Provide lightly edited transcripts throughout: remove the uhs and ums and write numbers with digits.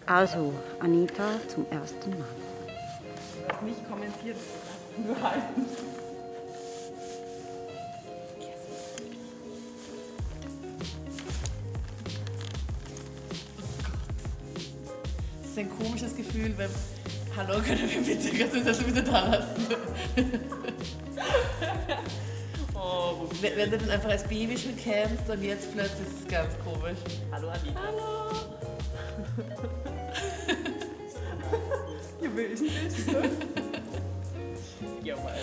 Also, Anita zum ersten Mal. Nicht kommentiert, nur halten. Das ist ein komisches Gefühl, wenn... Hallo, können wir bitte, kannst du das wieder da lassen? Oh, wenn du dann einfach als Baby schon kennst und jetzt plötzlich ist es ganz komisch. Hallo Anita. Hallo. Wie böse bist du? Ja, mal.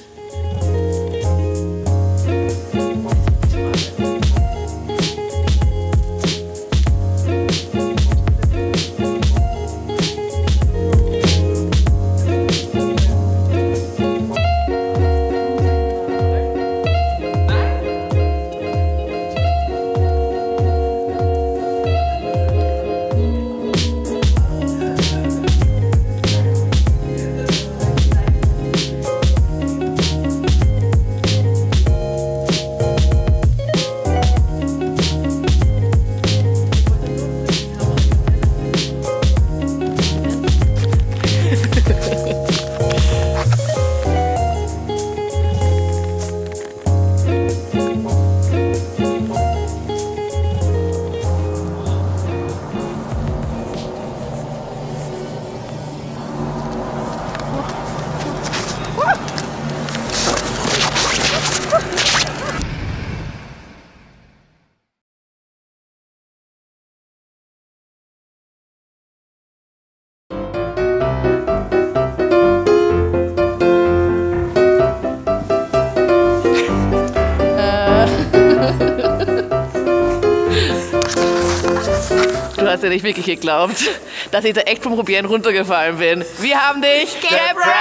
Du hast ja nicht wirklich geglaubt, dass ich da echt vom Probieren runtergefallen bin. Wir haben dich geprankt!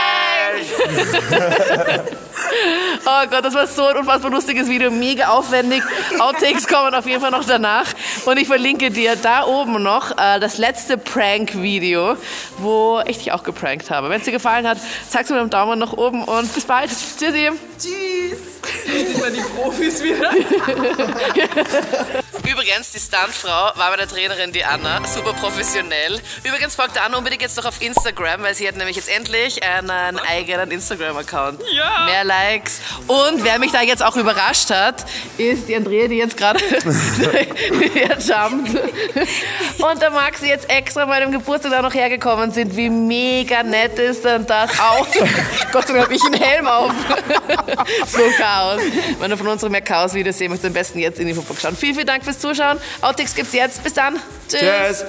Oh Gott, das war so ein unfassbar lustiges Video, mega aufwendig. Outtakes kommen auf jeden Fall noch danach. Und ich verlinke dir da oben noch das letzte Prank-Video, wo ich dich auch geprankt habe. Wenn es dir gefallen hat, sag's mir mit dem Daumen nach oben und bis bald. Tschüssi! Tschüss! Jetzt sind wir die Profis wieder. Übrigens, die Stuntfrau war bei der Trainerin, die Anna, super professionell. Übrigens folgt Anna unbedingt jetzt noch auf Instagram, weil sie hat nämlich jetzt endlich einen eigenen Instagram-Account. Ja. Mehr Likes. Und wer mich da jetzt auch überrascht hat, ist die Andrea, die jetzt gerade jumpt. Und der Maxi jetzt extra bei dem Geburtstag da noch hergekommen sind. Wie mega nett ist denn das auch? Gott sei Dank habe ich einen Helm auf. So Chaos. Wenn ihr von unserem mehr Chaos-Videos sehen möchtet, am besten jetzt in die Infobox schauen. Vielen Dank fürs Zuschauen. Outtakes gibt's jetzt. Bis dann. Tschüss. Tschüss.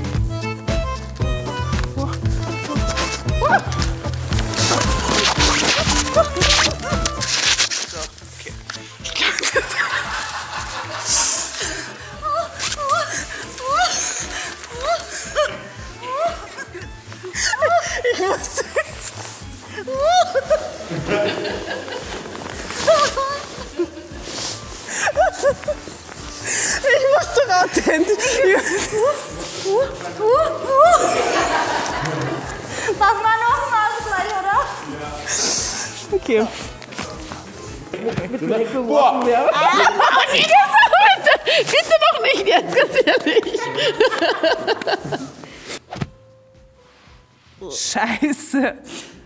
Ich muss doch authentisch. Mach mal nochmal gleich, oder? Ja. Okay. Bitte noch nicht jetzt, ganz ehrlich. Scheiße.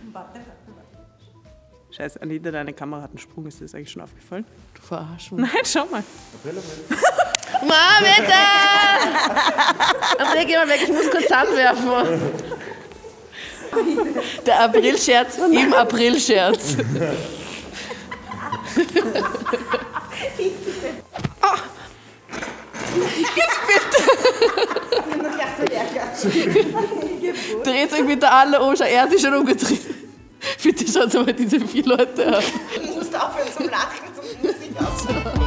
Scheiße, Anita, deine Kamera hat einen Sprung. Ist dir das eigentlich schon aufgefallen? Du verarschst mich. Nein, schau mal. Ma, bitte! Andrea, geh mal weg, ich muss kurz anwerfen. Der Aprilscherz im Aprilscherz. Oh. Jetzt bitte! Dreht euch bitte alle um, schau, er hat sich schon umgedreht. Bitte schaut mal diese 4 Leute an. Ich musste aufhören zum Lachen, sonst muss ich aus.